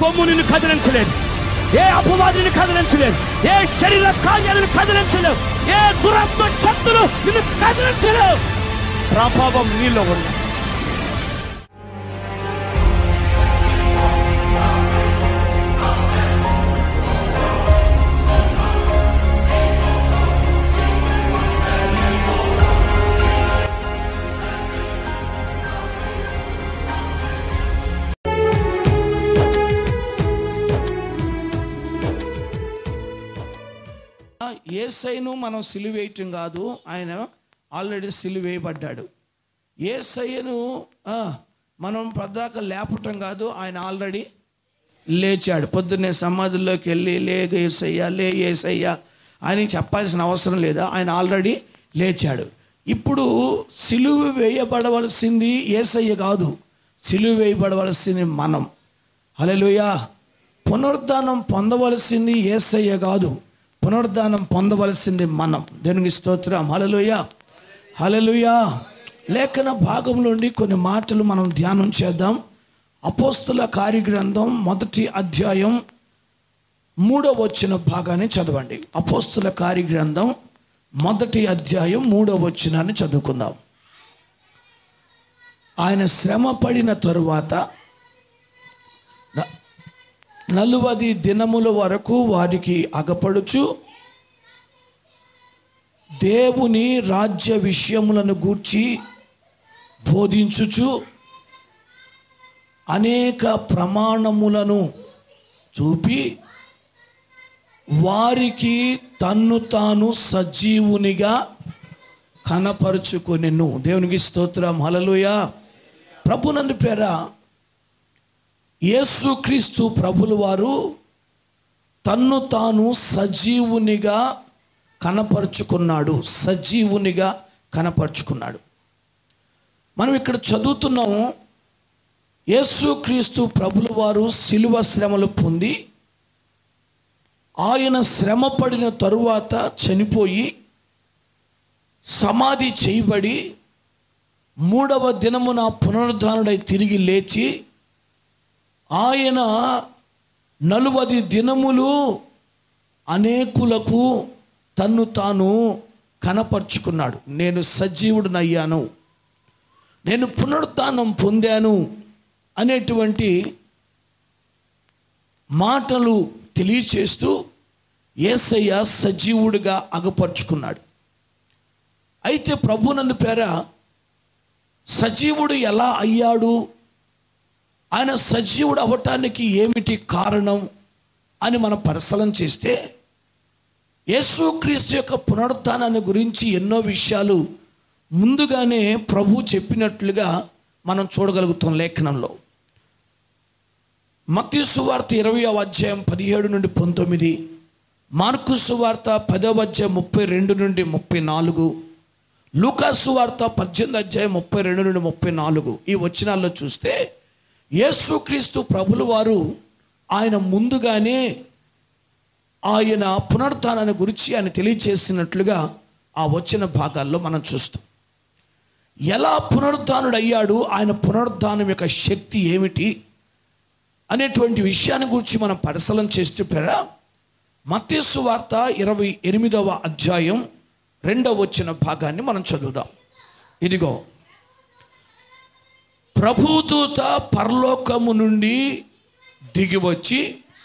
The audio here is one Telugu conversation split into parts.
కొమ్ము నిన్ను కదిలించలేదు, ఏ అపవాదిని కదిలించలేదు, ఏ శరీర కార్యాలను కదిలించలేవు, ఏ దురాత్మ శక్తులు నిన్ను కదిలించలేవు. ప్రభావం నీలో ఉంది. యేసయ్యను మనం సిలువేయటం కాదు, ఆయన ఆల్రెడీ సిలువేయబడ్డాడు. యేసయ్యను మనం పద్దాక లేపటం కాదు, ఆయన ఆల్రెడీ లేచాడు. పొద్దున్నే సమాధుల్లోకి వెళ్ళి లే యేసయ్య అని చెప్పాల్సిన అవసరం లేదా, ఆయన ఆల్రెడీ లేచాడు. ఇప్పుడు సిలువ వేయబడవలసింది యేసయ్య కాదు, సిలువ వేయబడవలసింది మనం. హల్లెలూయా. పునరుద్ధానం పొందవలసింది యేసయ్య కాదు, పునరుద్ధానం పొందవలసింది మనం. దేవునికి స్తోత్రం. హల్లెలూయా, హల్లెలూయా. లేఖన భాగంలోని కొన్ని మాటలు మనం ధ్యానం చేద్దాం. అపోస్తుల కార్యగ్రంథం 1వ అధ్యాయం 3వ వచన భాగాన్ని చదవండి. అపోస్తుల కార్యగ్రంథం 1వ అధ్యాయం 3వ వచనాన్ని చదువుకుందాం. ఆయన శ్రమ పడిన తరువాత 40 దినముల వరకు వారికి అగపడుచు దేవుని రాజ్య విషయములను గూర్చి బోధించుచు అనేక ప్రమాణములను చూపి వారికి తన్ను తాను సజీవునిగా కనపరుచుకొనెను. దేవునికి స్తోత్రం. హల్లెలూయా. ప్రభునందు పేర యేసుక్రీస్తు ప్రభుల వారు తన్ను తాను సజీవునిగా కనపరుచుకున్నాడు, సజీవునిగా కనపరుచుకున్నాడు. మనం ఇక్కడ చదువుతున్నాము, యేసుక్రీస్తు ప్రభుల వారు శిలువ శ్రమలు పొంది ఆయన శ్రమ పడిన తరువాత చనిపోయి సమాధి చేయబడి 3వ దినమున పునరుద్ధానుడై తిరిగి లేచి ఆయన 40 దినములు అనేకులకు తన్ను తాను కనపరుచుకున్నాడు. నేను సజీవుడినయ్యాను, నేను పునరుద్ధానం పొందాను అనేటువంటి మాటలు తెలియచేస్తూ యేసయ్య సజీవుడిగా అగపరుచుకున్నాడు. అయితే ప్రభునందు పేర సజీవుడు ఎలా అయ్యాడు, ఆయన సజీవుడు అవ్వటానికి ఏమిటి కారణం అని మనం పరిశీలన చేస్తే యేసుక్రీస్తు యొక్క పునరుద్ధానాన్ని గురించి ఎన్నో విషయాలు ముందుగానే ప్రభు చెప్పినట్లుగా మనం చూడగలుగుతాం లేఖనంలో. మత్తయి సువార్త 20వ అధ్యాయం 17 నుండి 19, మార్కు సువార్త 10వ అధ్యాయం 32 నుండి 34, లూకా సువార్త 18వ అధ్యాయం 32 నుండి 34 ఈ వచనాల్లో చూస్తే యేసుక్రీస్తు ప్రభుల వారు ఆయన ముందుగానే ఆయన పునరుద్ధానాన్ని గురించి ఆయన తెలియచేసినట్లుగా ఆ వచ్చిన భాగాల్లో మనం చూస్తాం. ఎలా పునరుద్ధానుడు అయ్యాడు, ఆయన పునరుద్ధానం యొక్క శక్తి ఏమిటి అనేటువంటి విషయాన్ని గురించి మనం పరిశీలన చేస్తూ పేరా మత్తయి సువార్త 28వ అధ్యాయం 2వ వచన భాగాన్ని మనం చదువుదాం. ఇదిగో, ప్రభుదూత పరలోకము నుండి దిగివచ్చి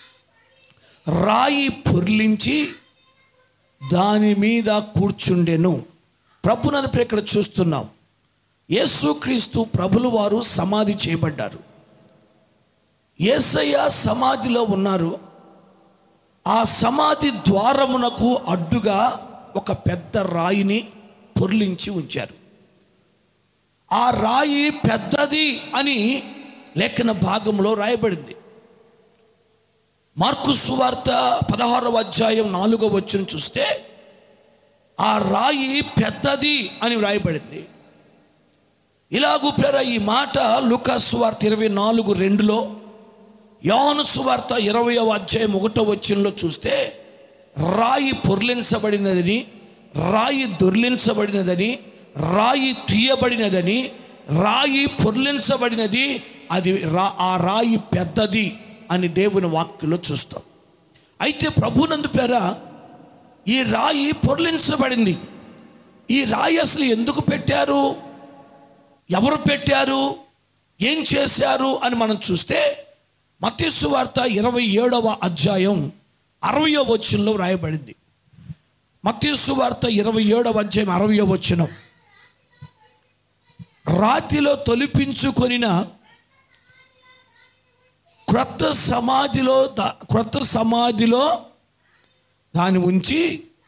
రాయి పొర్లించి దాని మీద కూర్చుండెను. ప్రభునని ఇక్కడ చూస్తున్నాం, యేసుక్రీస్తు ప్రభుల వారు సమాధి చేయబడ్డారు. యేసయ్య సమాధిలో ఉన్నారు. ఆ సమాధి ద్వారమునకు అడ్డుగా ఒక పెద్ద రాయిని పొర్లించి ఉంచారు. ఆ రాయి పెద్దది అని లేఖన భాగంలో రాయబడింది. మార్కు సువార్త 16వ అధ్యాయం 4వ వచనం చూస్తే ఆ రాయి పెద్దది అని రాయబడింది. ఇలాగూ పేర ఈ మాట లూకా సువార్త 24:2లో, యోహాను సువార్త 20వ అధ్యాయం 1వ వచనంలో చూస్తే రాయి పొర్లించబడినదని, రాయి దొర్లించబడినదని, రాయి తీయబడినదని, రాయి పొర్లించబడినది, అది ఆ రాయి పెద్దది అని దేవుని వాక్యంలో చూస్తాం. అయితే ప్రభునందు పేర ఈ రాయి పొర్లించబడింది. ఈ రాయి అసలు ఎందుకు పెట్టారు, ఎవరు పెట్టారు, ఏం చేశారు అని మనం చూస్తే మత్తయి సువార్త 27వ అధ్యాయం 60వ వచనంలో రాయబడింది. మత్తయి సువార్త 27వ అధ్యాయం 60వ వచనం, రాతిలో తొలిపించుకొనిన క్రొత్త సమాధిలో దాన్ని ఉంచి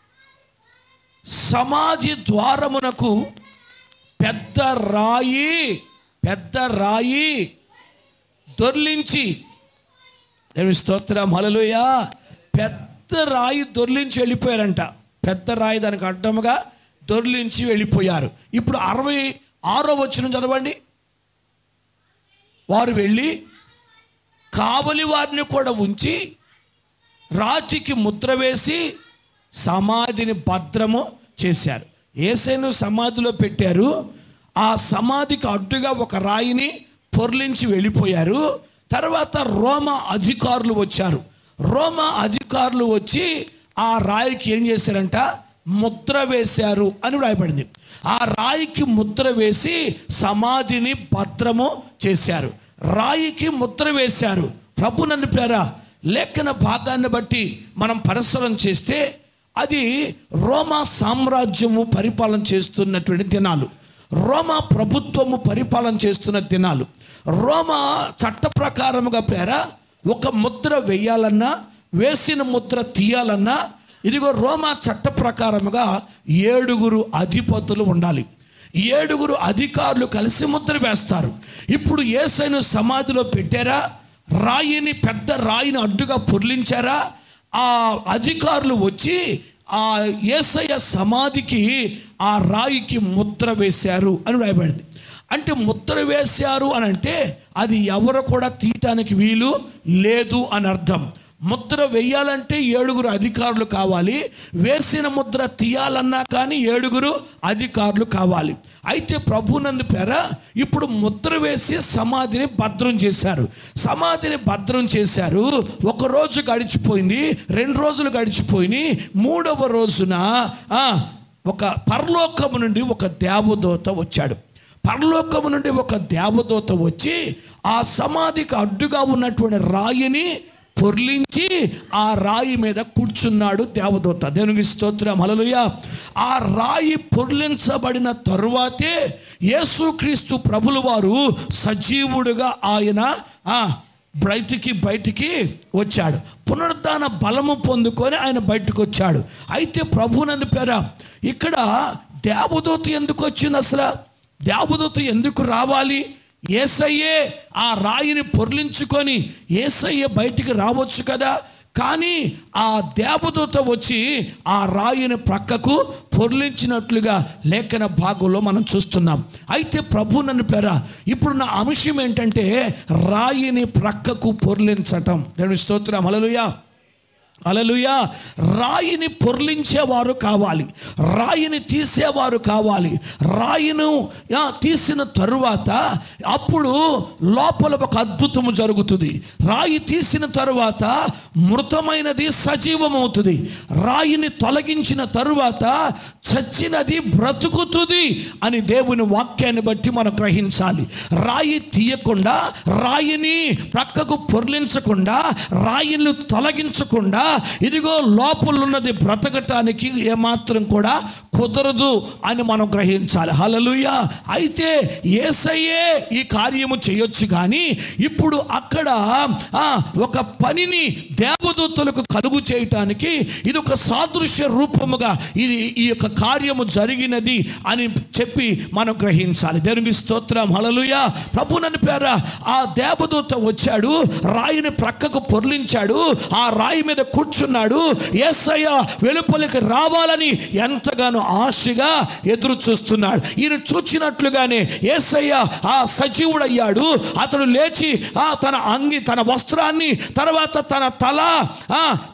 సమాధి ద్వారమునకు పెద్ద రాయి దొర్లించి, దేవుని స్తోత్రం, హల్లెలూయా, పెద్ద రాయి దొర్లించి వెళ్ళిపోయారంట. పెద్ద రాయి దానికి అడ్డముగా దొర్లించి వెళ్ళిపోయారు. ఇప్పుడు 66వ వచనం చదవండి. వారు వెళ్ళి కావలి వారిని కూడా ఉంచి రాతికి ముద్ర వేసి సమాధిని భద్రము చేశారు. యేసును సమాధిలో పెట్టారు. ఆ సమాధికి అడ్డుగా ఒక రాయిని పొర్లించి వెళ్ళిపోయారు. తర్వాత రోమా అధికారులు వచ్చారు. రోమా అధికారులు వచ్చి ఆ రాయికి ఏం చేశారంట, ముద్ర వేశారు అని రాయబడింది. ఆ రాయికి ముద్ర వేసి సమాధిని భద్రము చేశారు. రాయికి ముద్ర వేశారు. ప్రభునందు ప్రేర లేఖన భాగాన్ని బట్టి మనం పరిశీలన చేస్తే అది రోమా సామ్రాజ్యము పరిపాలన చేస్తున్నటువంటి దినాలు, రోమా ప్రభుత్వము పరిపాలన చేస్తున్న దినాలు. రోమా చట్ట ప్రకారముగా ప్రేర ఒక ముద్ర వేయాలన్నా, వేసిన ముద్ర తీయాలన్నా, ఇదిగో రోమా చట్ట ప్రకారముగా 7 అధిపతులు ఉండాలి. 7 అధికారులు కలిసి ముద్ర వేస్తారు. ఇప్పుడు యేసును సమాధిలో పెట్టారా, రాయిని పెద్ద రాయిని అడ్డుగా పొర్లించారా, ఆ అధికారులు వచ్చి ఆ యేసయ్య సమాధికి ఆ రాయికి ముద్ర వేశారు అని రాయబడింది. అంటే ముద్ర వేశారు అని అంటే అది ఎవరు కూడా తీయటానికి వీలు లేదు అని అర్థం. ముద్ర వేయాలంటే 7 అధికారులు కావాలి, వేసిన ముద్ర తీయాలన్నా కానీ 7 అధికారులు కావాలి. అయితే ప్రభునందు పేర ఇప్పుడు ముద్ర వేసి సమాధిని భద్రం చేశారు. సమాధిని భద్రం చేశారు. 1 రోజు గడిచిపోయింది, 2 రోజులు గడిచిపోయినాయి. 3వ రోజున ఒక పరలోకము నుండి ఒక దేవదూత వచ్చాడు. పరలోకము నుండి ఒక దేవదూత వచ్చి ఆ సమాధికి అడ్డుగా ఉన్నటువంటి రాయిని పొర్లించి ఆ రాయి మీద కూర్చున్నాడు దేవదూత. దేవునికి స్తోత్రం, హల్లెలూయా. ఆ రాయి పొర్లించబడిన తరువాతే యేసుక్రీస్తు ప్రభుల వారు సజీవుడుగా ఆయన బయటికి వచ్చాడు. పునరుద్ధాన బలము పొందుకొని ఆయన బయటకు వచ్చాడు. అయితే ప్రభునందు పేర ఇక్కడ దేవదూత ఎందుకు వచ్చింది, అసలు దేవదూత ఎందుకు రావాలి? యేసయ్యే ఆ రాయిని పొర్లించుకొని యేసయ్య బయటికి రావచ్చు కదా. కానీ ఆ దేవదూత వచ్చి ఆ రాయిని ప్రక్కకు పొర్లించినట్లుగా లేఖన భాగంలో మనం చూస్తున్నాం. అయితే ప్రభువుని పేర ఇప్పుడు నా అంశం ఏంటంటే రాయిని ప్రక్కకు పొర్లించటం. దేవుని స్తోత్రం, హల్లెలూయా, హల్లెలూయా. రాయిని పొర్లించేవారు కావాలి, రాయిని తీసేవారు కావాలి. రాయిను తీసిన తరువాత అప్పుడు లోపల ఒక అద్భుతము జరుగుతుంది. రాయి తీసిన తరువాత మృతమైనది సజీవమవుతుంది. రాయిని తొలగించిన తరువాత చచ్చినది బ్రతుకుతుంది అని దేవుని వాక్యాన్ని బట్టి మనం గ్రహించాలి. రాయి తీయకుండా, రాయిని ప్రక్కకు పొర్లించకుండా, రాయిని తొలగించకుండా ఇదిగో లోపల ఉన్నది బ్రతకటానికి ఏమాత్రం కూడా కుదరదు అని మనం గ్రహించాలి. హల్లెలూయా. అయితే యేసయ్యే ఈ కార్యము చేయొచ్చు, కానీ ఇప్పుడు అక్కడ ఒక పనిని దేవదూతలకు కలుగు చేయటానికి ఇది ఒక సాదృశ్య రూపముగా ఈ యొక్క కార్యము జరిగినది అని చెప్పి మనం గ్రహించాలి. దేవునికి స్తోత్రం, హల్లెలూయా. ప్రభువుని పేర ఆ దేవదూత వచ్చాడు, రాయిని ప్రక్కకు పొర్లించాడు, ఆ రాయి మీద కూర్చున్నాడు. యేసయ్య వెలుపలికి రావాలని ఎంతగానో ఆశగా ఎదురు చూస్తున్నాడు. ఈయన చూచినట్లుగానే యేసయ్య ఆ సజీవుడయ్యాడు. అతడు లేచి తన అంగి, తన వస్త్రాన్ని, తర్వాత తన తల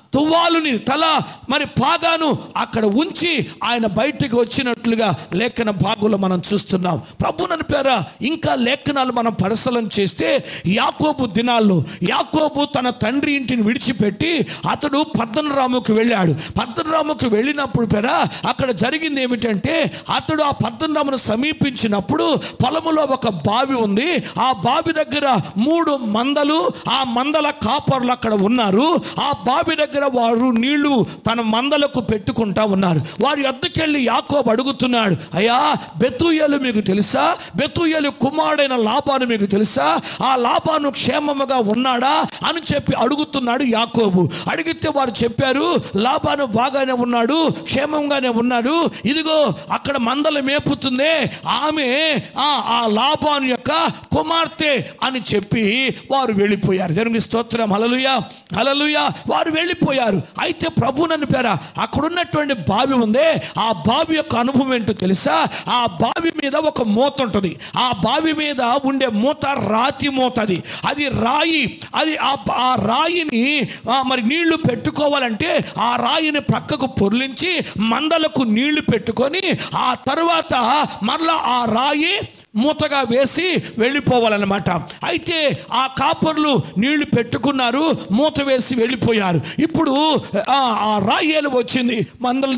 తువ్వాలుని తల మరి పాగాను అక్కడ ఉంచి ఆయన బయటికి వచ్చినట్లుగా లేఖన భాగంలో మనం చూస్తున్నాం. ప్రభువుని పేర ఇంకా లేఖనాలు మనం పరిశీలన చేస్తే యాకోబు దినాల్లో యాకోబు తన తండ్రి ఇంటిని విడిచిపెట్టి అతడు పద్దనరాముకు వెళ్ళాడు. పద్దనరాముకు వెళ్ళినప్పుడు పేర అక్కడ జరిగింది ఏమిటంటే అతడు ఆ పద్దనరామును సమీపించినప్పుడు పొలములో ఒక బావి ఉంది. ఆ బావి దగ్గర 3 మందలు, ఆ మందల కాపర్లు అక్కడ ఉన్నారు. ఆ బావి దగ్గర వారు నీళ్లు తన మందలకు పెట్టుకుంటా ఉన్నారు. వారి వద్దకెళ్ళి యాకోబు అడుగుతున్నాడు, అయ్యా బెతూయేలు మీకు తెలుసా? బెతూయేలు కుమారుడైన లాబాను మీకు తెలుసా? ఆ లాబాను క్షేమముగా ఉన్నాడా అని చెప్పి అడుగుతున్నాడు యాకోబు. అడిగితే వారు చెప్పారు, లాబాను బాగానే ఉన్నాడు, క్షేమంగానే ఉన్నాడు. ఇదిగో అక్కడ మందలు మేపుతుందే ఆమె ఆ లాబాను యొక్క కుమార్తె అని చెప్పి వారు వెళ్ళిపోయారు. దేవునికి స్తోత్రం. హల్లెలూయా, హల్లెలూయా. వారు వెళ్ళిపోయారు. అయితే ప్రభువుని పేర అక్కడున్నటువంటి బావి ఉందే, ఆ బావి యొక్క అనుభవం ఏంటో తెలుసా? ఆ బావి మీద ఒక మూత ఉంటుంది. ఆ బావి మీద ఉండే మూత రాతి మూతది. అది రాయి. అది ఆ రాయిని మరి నీళ్లు పెట్టుకోవాలంటే ఆ రాయిని ప్రక్కకు పొర్లించి మందలకు నీళ్లు పెట్టుకొని ఆ తర్వాత మరలా ఆ రాయి మూతగా వేసి వెళ్ళిపోవాలన్నమాట. అయితే ఆ కాపర్లు నీళ్లు పెట్టుకున్నారు, మూత వేసి వెళ్ళిపోయారు. ఇప్పుడు ఆ రాయేలు వచ్చింది మందలు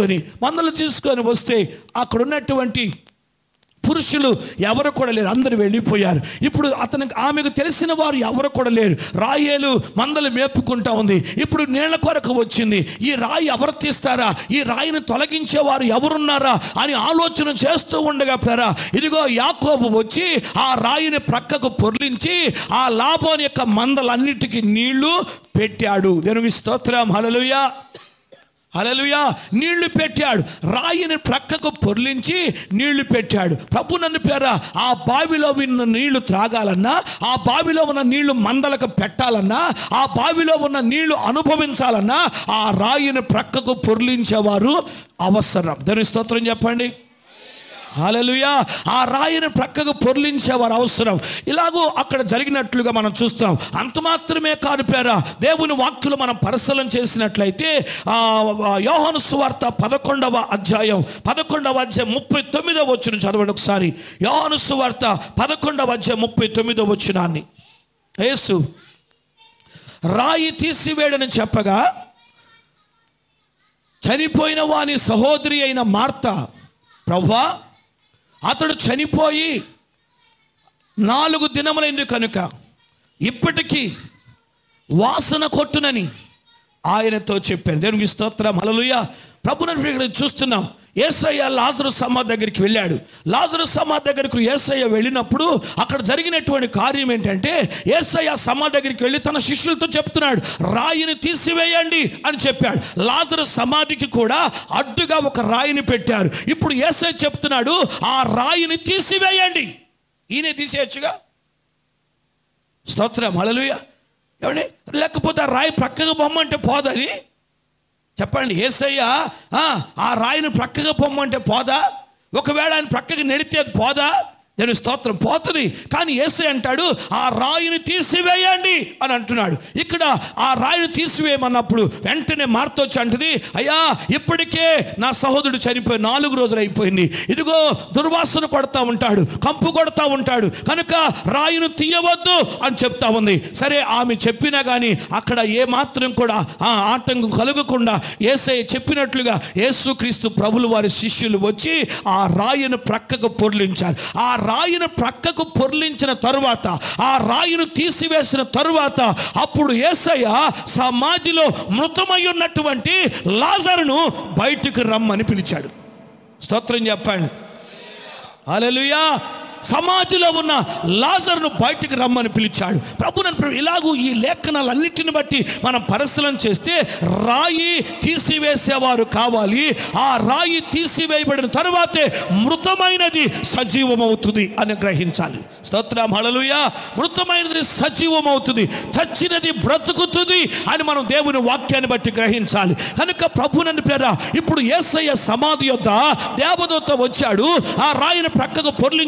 తీసుకొని వస్తే అక్కడ ఉన్నటువంటి పురుషులు ఎవరు కూడా లేరు, అందరూ వెళ్ళిపోయారు. ఇప్పుడు ఆమెకు తెలిసిన వారు ఎవరు కూడా లేరు. రాయేలు మందలు మేపుకుంటా ఉంది. ఇప్పుడు నీళ్ల కొరకు వచ్చింది. ఈ రాయి ఎవరు తీస్తారా, ఈ రాయిని తొలగించేవారు ఎవరున్నారా అని ఆలోచన చేస్తూ ఉండగా పేరా ఇదిగో యాకోబు వచ్చి ఆ రాయిని ప్రక్కకు పొర్లించి ఆ లాబాను యొక్క మందలన్నిటికీ నీళ్లు పెట్టాడు. దేవునికి స్తోత్రం. హల్లెలూయా, హల్లెలూయా. నీళ్లు పెట్టాడు. రాయిని ప్రక్కకు పొర్లించి నీళ్లు పెట్టాడు. ప్రభు నన్ను పేర ఆ బావిలో ఉన్న నీళ్లు త్రాగాలన్నా, ఆ బావిలో ఉన్న నీళ్లు మందలకు పెట్టాలన్నా, ఆ బావిలో ఉన్న నీళ్లు అనుభవించాలన్నా ఆ రాయిని ప్రక్కకు పొర్లించేవారు అవసరం. దేవుని స్తోత్రం చెప్పండి. హల్లెలూయా. ఆ రాయిని ప్రక్కకు పొర్లించేవారు అవసరం. ఇలాగూ అక్కడ జరిగినట్లుగా మనం చూస్తాం. అంత మాత్రమే కాదు పేరా, దేవుని వాక్యులు మనం పరిశీలన చేసినట్లయితే యోహాను సువార్త 11వ అధ్యాయం 39వ వచనం చదవండి ఒకసారి. యోహాను సువార్త 11వ అధ్యాయం 39వ వచనాన్ని. యేసు రాయి తీసివేయడని చెప్పగా చనిపోయిన వాని సహోదరి అయిన మార్త, ప్రభువా అతడు చనిపోయి 4 దినములైంది కనుక ఇప్పటికీ వాసన కొట్టునని ఆయనతో చెప్పాను. దేవునికి స్తోత్రం. హల్లెలూయా. ప్రభువుని చూస్తున్నాం. యేసయ్య లాజరు సమాధి దగ్గరికి వెళ్ళాడు. లాజరు సమాధి దగ్గరకు యేసయ్య వెళ్ళినప్పుడు అక్కడ జరిగినటువంటి కార్యం ఏంటంటే యేసయ్య సమాధి దగ్గరికి వెళ్ళి తన శిష్యులతో చెప్తున్నాడు, రాయిని తీసివేయండి అని చెప్పాడు. లాజరు సమాధికి కూడా అడ్డుగా ఒక రాయిని పెట్టారు. ఇప్పుడు యేసయ్య చెప్తున్నాడు, ఆ రాయిని తీసివేయండి. ఈయనే తీసేయచ్చుగా. స్తోత్రం. హల్లెలూయా. ఏమండి, లేకపోతే ఆ రాయి ప్రక్కగా బొమ్మంటే పోదని చెప్పండి. యేసయ్య ఆ రాయిని ప్రక్కగా పొమ్మంటే పోదా? ఒకవేళ ఆయన ప్రక్కకి నెడితే పోదా? నేను స్తోత్రం, పోతుంది. కానీ యేసయ్య అంటాడు, ఆ రాయిని తీసివేయండి అని అంటున్నాడు. ఇక్కడ ఆ రాయిని తీసివేయమన్నప్పుడు వెంటనే మార్త వచ్చి అంటుంది, అయ్యా ఇప్పటికే నా సహోదరుడు చనిపోయి 4 రోజులు అయిపోయింది. ఇదిగో దుర్వాసన కొడతా ఉంటాడు, కంపు కొడతా ఉంటాడు, కనుక రాయిని తీయవద్దు అని చెప్తా ఉంది. సరే, ఆమె చెప్పినా కానీ అక్కడ ఏమాత్రం కూడా ఆటంకం కలగకుండా యేసయ్య చెప్పినట్లుగా యేసుక్రీస్తు ప్రభులు వారి శిష్యులు వచ్చి ఆ రాయిని ప్రక్కకు పొర్లించారు. ఆ రాయిని ప్రక్కకు పొర్లించిన తరువాత, ఆ రాయిని తీసివేసిన తరువాత అప్పుడు యేసయ్య సమాధిలో మృతమై ఉన్నటువంటి లాజరును బయటికి రమ్మని పిలిచాడు. స్తోత్రం చెప్పండి. హల్లెలూయా. సమాధిలో ఉన్న లాజరును బయటికి రమ్మని పిలిచాడు. ప్రభువును ఇలాగూ ఈ లేఖనాలన్నిటిని బట్టి మనం పరిశీలన చేస్తే రాయి తీసివేసేవారు కావాలి. ఆ రాయి తీసివేయబడిన తరువాతే మృతమైనది సజీవమవుతుంది అని గ్రహించాలి. స్తోత్రం. హల్లెలూయా. మృతమైనది సజీవమవుతుంది, చచ్చినది బ్రతుకుతుంది అని మనం దేవుని వాక్యాన్ని బట్టి గ్రహించాలి. కనుక ప్రభువును పేర ఇప్పుడు యేసయ్య సమాధి యొద్ద దేవదూత వచ్చాడు, ఆ రాయిని ప్రక్కకు పొర్లించాడు.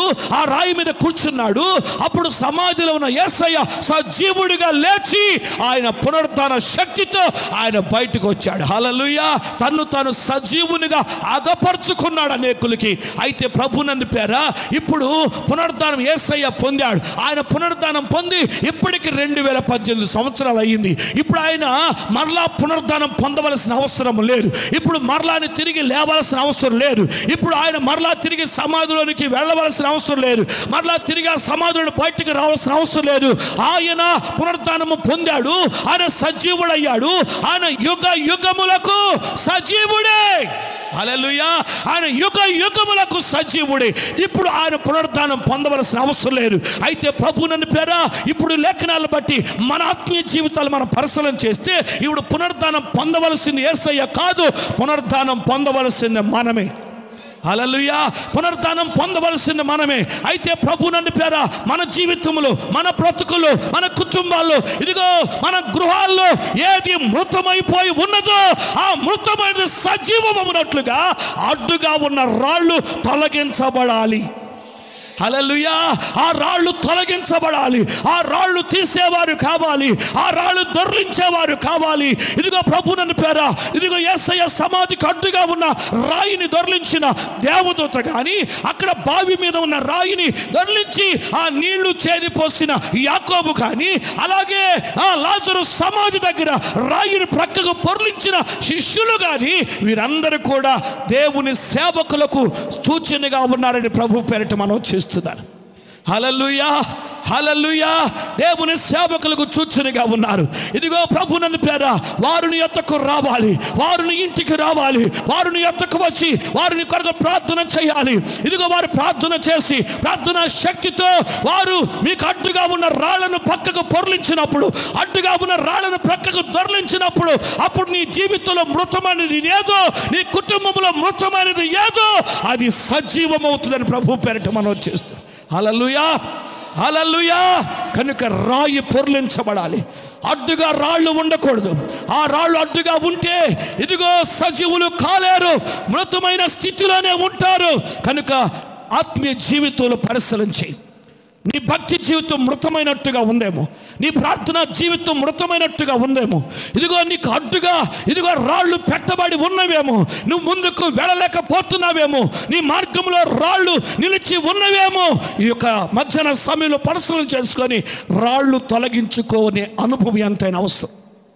ఆ రాయి మీద కూర్చున్నాడు. అప్పుడు సమాధిలో ఉన్న యేసయ్య సజీవుడిగా లేచి ఆయన పునరుత్థాన శక్తితో ఆయన బయటకు వచ్చాడు. హల్లెలూయా. తన్ను తాను సజీవునిగా అగపరుచుకున్నాడు అనేకులకి. అయితే ప్రభునందు పేర ఇప్పుడు పునరుత్థానం యేసయ్య పొందాడు. ఆయన పునరుత్థానం పొంది ఇప్పటికి 2018 సంవత్సరాలు అయ్యింది. ఇప్పుడు ఆయన మరలా పునరుత్థానం పొందవలసిన అవసరం లేదు. ఇప్పుడు మరలాని తిరిగి లేవలసిన అవసరం లేదు. ఇప్పుడు ఆయన మరలా తిరిగి సమాధిలోనికి వెళ్ళవలసిన అవసరం లేదు. మరలా తిరిగి ఆ సమాధిలో బయటికి రావాల్సిన అవసరం లేదు. ఆయన పునరుత్థానము పొందాడు. ఆయన సజీవుడయ్యాడు. ఆయన యుగ యుగములకు సజీవుడే. హల్లెలూయా. ఆయన యుగ యుగములకు సజీవుడే. ఇప్పుడు ఆయన పునరుత్థానం పొందవలసిన అవసరం లేదు. అయితే ప్రభువుని పేర ఇప్పుడు లేఖనాలను బట్టి మన ఆత్మీయ జీవితాలు మనం పరిశీలన చేస్తే ఇప్పుడు పునరుత్థానం పొందవలసింది యేసయ్య కాదు, పునరుత్థానం పొందవలసింది మనమే. హల్లెలూయా. పునరుత్థానం పొందవలసింది మనమే. అయితే ప్రభువుని పేర మన జీవితంలో, మన బ్రతుకులు, మన కుటుంబాల్లో, ఇదిగో మన గృహాల్లో ఏది మృతమైపోయి ఉన్నదో ఆ మృతమైన సజీవమవునట్లుగా అడ్డుగా ఉన్న రాళ్ళు తొలగించబడాలి. హల్లెలూయా. ఆ రాళ్ళు తొలగించబడాలి. ఆ రాళ్ళు తీసేవారు కావాలి. ఆ రాళ్ళు దొర్లించేవారు కావాలి. ఇదిగో ప్రభువుని పేర ఇదిగో యేసయ్య సమాధికి అడ్డుగా ఉన్న రాయిని దొర్లించిన దేవదూత కానీ, అక్కడ బావి మీద ఉన్న రాయిని దొర్లించి ఆ నీళ్లు చేదిపోసిన యాకోబు కానీ, అలాగే ఆ లాజరు సమాధి దగ్గర రాయిని ప్రక్కకు పొర్లించిన శిష్యులు కానీ, వీరందరూ కూడా దేవుని సేవకులకు సూచనగా ఉన్నారని ప్రభు పేరిట మనం చేస్తున్నాం. హల్లెలూయా. హల్లెలూయా. దేవుని సేవకులకు సూచనగా ఉన్నారు. ఇదిగో ప్రభువుని పేర వారిని యొద్దకు రావాలి. వారిని ఇంటికి రావాలి. వారిని యొద్దకు వచ్చి వారిని కొరకు ప్రార్థన చేయాలి. ఇదిగో వారు ప్రార్థన చేసి ప్రార్థన శక్తితో వారు మీకు అడ్డుగా ఉన్న రాళ్లను పక్కకు పొర్లించినప్పుడు, అడ్డుగా ఉన్న రాళ్లను పక్కకు దొర్లించినప్పుడు, అప్పుడు నీ జీవితంలో మృతమైనది ఏదో, నీ కుటుంబంలో మృతమైనది ఏదో అది సజీవమవుతుందని ప్రభు పేరిట మనం చేస్తాం. హల్లెలూయా. హల్లెలూయా. కనుక రాయి పొర్లించబడాలి. అడ్డుగా రాళ్ళు ఉండకూడదు. ఆ రాళ్ళు అడ్డుగా ఉంటే ఇదిగో సజీవులు కాలేరు, మృతమైన స్థితిలోనే ఉంటారు. కనుక ఆత్మీయ జీవితంలో పరిశీలన చేయి. నీ భక్తి జీవితం మృతమైనట్టుగా ఉందేమో, నీ ప్రార్థన జీవితం మృతమైనట్టుగా ఉందేమో, ఇదిగో నీకు అడ్డుగా ఇదిగో రాళ్ళు పెట్టబడి ఉన్నవేమో, నువ్వు ముందుకు వెళ్ళలేకపోతున్నావేమో, నీ మార్గంలో రాళ్ళు నిలిచి ఉన్నవేమో. ఈ యొక్క మధ్యాహ్న సమయంలో పరిశీలన చేసుకొని రాళ్ళు తొలగించుకోనే అనుభవం ఎంతైనా అవసరం.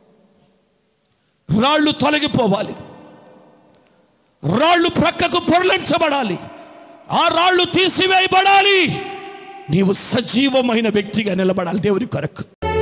రాళ్ళు తొలగిపోవాలి. రాళ్ళు ప్రక్కకు పొరలించబడాలి. ఆ రాళ్ళు తీసివేయబడాలి. నీవు సజీవమైన వ్యక్తిగా నిలబడాలి దేవుని కొరకు.